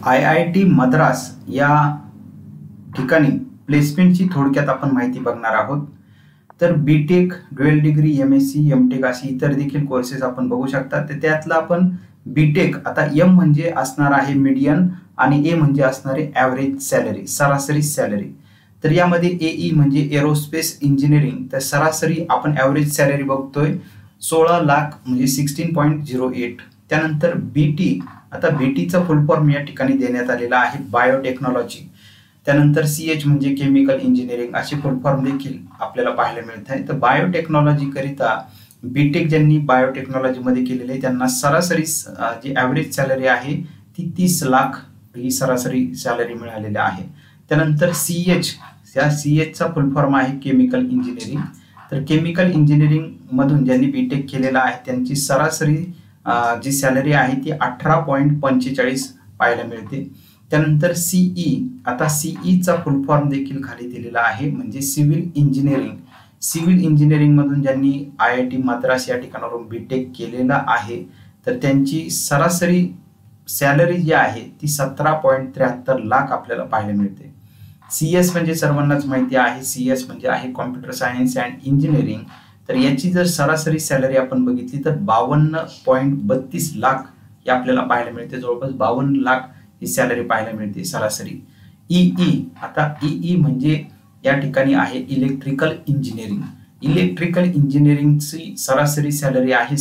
IIT Madras या ठिकाणी प्लेसमेंटची थोडक्यात आपण माहिती बघणार आहोत। तर BTech, dual degree, MSc, MTech अशी इतर देखील कोर्सेस आपण बघू शकता। तर त्यातला आपण बीटेक, आता M म्हणजे असणार आहे मीडियन आणि A म्हणजे असणार आहे ॲव्हरेज सॅलरी, सरासरी सॅलरी। तर यामध्ये AE म्हणजे एरोस्पेस इंजिनिअरिंग, तर सरासरी आपण ॲव्हरेज सॅलरी बघतोय 16 लाख म्हणजे 16.08। त्यानंतर BT, आता BTचा फुल फॉर्म या ठिकाणी देण्यात आलेला आहे बायोटेक्नॉलॉजी। त्यानंतर CH म्हणजे केमिकल इंजिनिअरिंग असे फुल फॉर्म देखील आपल्याला पाहायला मिळत आहे। तर बायोटेक्नॉलॉजी करिता बीटेक ज्यांनी बायोटेक्नॉलॉजी मध्ये केलेले आहे त्यांना सरासरी जी ॲव्हरेज सॅलरी आहे ती 30 लाख ही सरासरी सॅलरी मिळालेली आहे। त्यानंतर CH, या CH चा फुल फॉर्म आहे केमिकल इंजिनिअरिंग। तर केमिकल इंजिनिअरिंग मधून ज्यांनी बीटेक केलेला आहे त्यांची सरासरी जी सॅलरी आहे ती 18.45 पाहायला मिळते। त्यानंतर CE, आता CE चा फुल फॉर्म देखील खाली दिलेला आहे म्हणजे सिव्हिल इंजिनिअरिंग। सिव्हिल इंजिनिअरिंग मधून ज्यांनी IIT मद्रास या ठिकाणावरून बीटेक केलेला आहे तर त्यांची सरासरी सॅलरी जी आहे ती 17.73 लाख आपल्याला पाहायला मिळते। CS म्हणजे सर्वांनाच माहिती आहे, CS म्हणजे आहे कॉम्प्युटर सायन्स अँड इंजिनिअरिंग। तर याची जर सरासरी सॅलरी आपण बघितली तर 52.32 लाख ही आपल्याला पाहायला मिळते, जवळपास 52 लाख ही सॅलरी पाहायला मिळते सरासरी। EE, आता EE म्हणजे या ठिकाणी आहे इलेक्ट्रिकल इंजिनिअरिंग। इलेक्ट्रिकल इंजिनिअरिंगची सरासरी सॅलरी आहे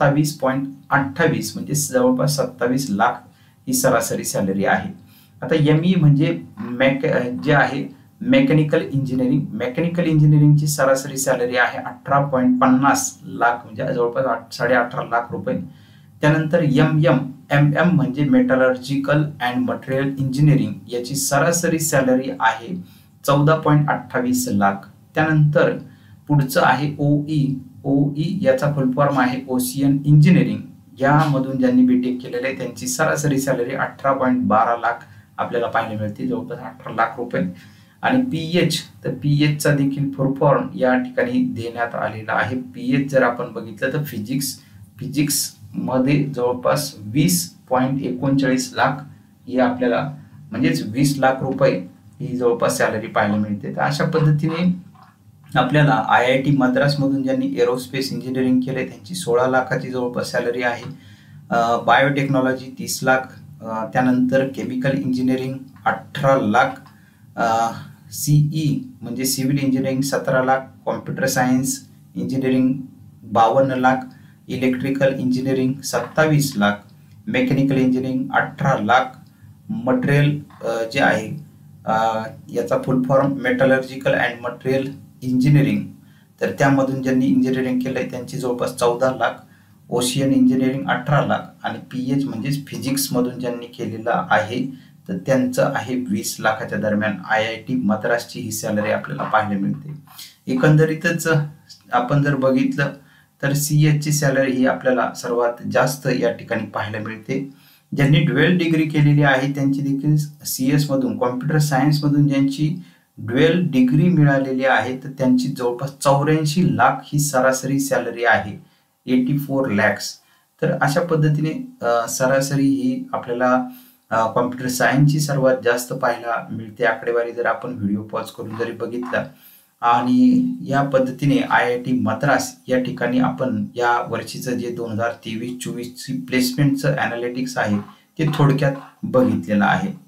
27.28 म्हणजे जवळपास 27 लाख ही सरासरी सॅलरी आहे। आता ME म्हणजे जे आहे मेकॅनिकल इंजिनिअरिंग। मेकॅनिकल इंजिनिअरिंगची सरासरी सॅलरी आहे 18.50 लाख म्हणजे जवळपास 18.5 लाख रुपये। त्यानंतर MM म्हणजे मेटलर्जिकल अँड मटेरियल इंजिनिअरिंग, याची सरासरी सॅलरी आहे 14.28 लाख। त्यानंतर पुढचं आहे OE याचा फुल फॉर्म आहे ओशियन इंजिनिअरिंग। यामधून ज्यांनी बीटेक केलेले आहे त्यांची सरासरी सॅलरी 18.12 लाख आपल्याला पाहायला मिळते, जवळपास 18 लाख रुपये। आणि PH, तर PH चा देखील फुल फॉर्म या ठिकाणी देण्यात आलेला आहे। PH जर आपण बघितलं तर फिजिक्स मध्ये जवळपास 20.39 लाख ही आपल्याला म्हणजेच 20 लाख रुपये ही जवळपास सॅलरी पाहायला मिळते। तर अशा पद्धतीने आपल्याला IIT मद्रास मधून ज्यांनी एरोस्पेस इंजिनिअरिंग केले त्यांची 16 लाखाची जवळपास सॅलरी आहे। बायोटेक्नॉलॉजी 30 लाख, त्यानंतर केमिकल इंजिनिअरिंग 18 लाख, CE म्हणजे civil engineering 17 lakh, computer science engineering 52 lakh, electrical engineering 27 lakh, mechanical engineering 18 lakh, material जे आहे याचा full form metallurgical and material engineering, तर त्यामधून ज्यांनी इंजिनिअरिंग केलंय त्यांची जवळपास 14 लाख, ओशियन इंजिनिअरिंग 18 लाख आणि PH म्हणजेच फिजिक्स मधून ज्यांनी केलेला आहे तर त्यांचं आहे 20 लाखाच्या दरम्यान IIT मद्रासची ही सॅलरी आपल्याला पाहायला मिळते। एकंदरीतच आपण जर बघितलं तर CH ची सॅलरी ही आपल्याला सर्वात जास्त या ठिकाणी पाहायला मिळते। ज्यांनी ड्युअल डिग्री केलेली आहे त्यांची देखील CS मधून, कॉम्प्युटर सायन्स मधून ज्यांची ड्युअल डिग्री मिळालेली आहे तर त्यांची जवळपास 84 लाख ही सरासरी सॅलरी आहे, 84 lakhs। तर अशा पद्धतीने सरासरी ही आपल्याला कॉम्प्युटर सायन्सची सर्वात जास्त पाहायला मिळते आकडेवारी जर आपण व्हिडिओ पॉज करून जरी बघितला। आणि या पद्धतीने IIT मद्रास या ठिकाणी आपण या वर्षीचं जे 2023-24 ची प्लेसमेंटचं ॲनालिटिक्स आहे ते थोडक्यात बघितलेलं आहे।